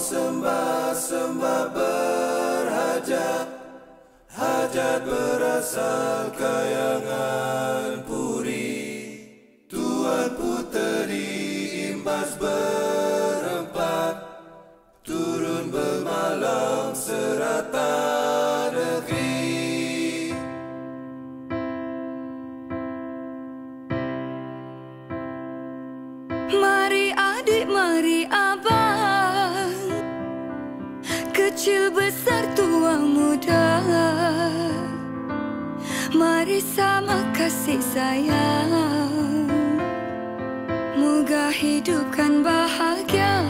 sembah-sembah berhajat, hajat berasal kayangan puri. Tuan puteri imbas berempat, turun bermalam serata negeri. Mari adik, mari abang, kecil besar tua muda, mari sama kasih sayang, moga hidupkan bahagia.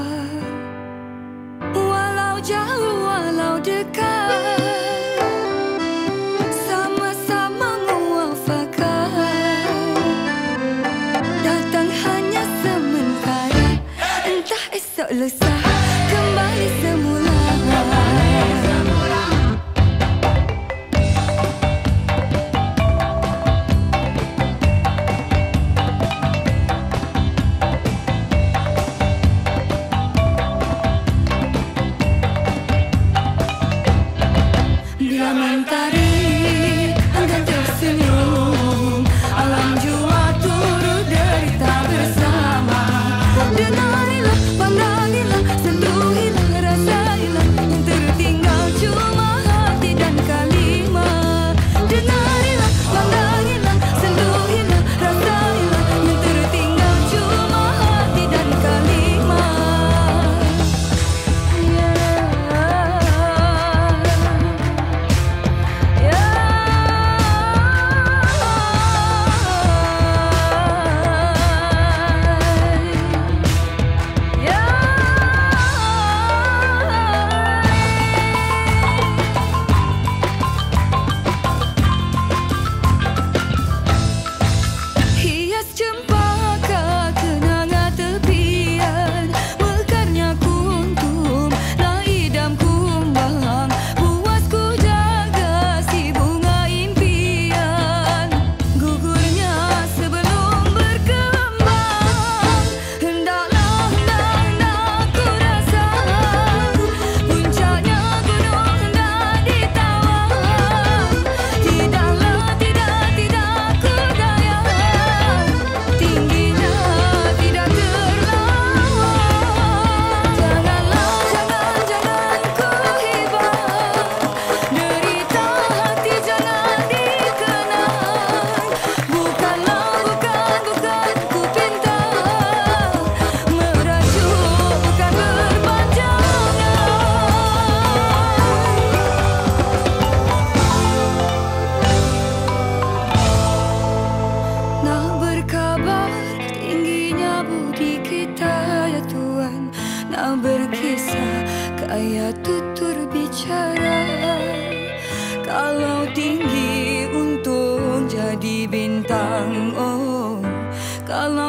Walau jauh, walau dekat, sama-sama muafakat. Datang hanya sementara, entah esok lusa kembali semula. Bila mentari enggan tersenyum, alam jua turut derita bersama. Denarilah, pandangilah, sentuhilah, rasailah, yang tertinggal cuma hati dan kalimat. Denarilah, pandangilah, sentuhilah, rasailah, yang tertinggal cuma hati dan kalimat. Hias cempaka kenanga tepian, mekarnya kuntum, lah idam kumbang. Puasku jaga si bunga impian, gugurnya sebelum berkembang. Hendaklah ku rasa, puncaknya gunung hendak ditawar. Tidaklah, tidak ku daya, tingginya tidak terlawan. Jangan ku hibah, derita hati jangan dikenang. Bukan ku pinta, merajuk bukan berpanjangan. Nak berkabar tingginya budi kita ya Tuhan, nak berkisah kaya tutur bicara. Kalau tinggi untung jadi bintang, oh kalau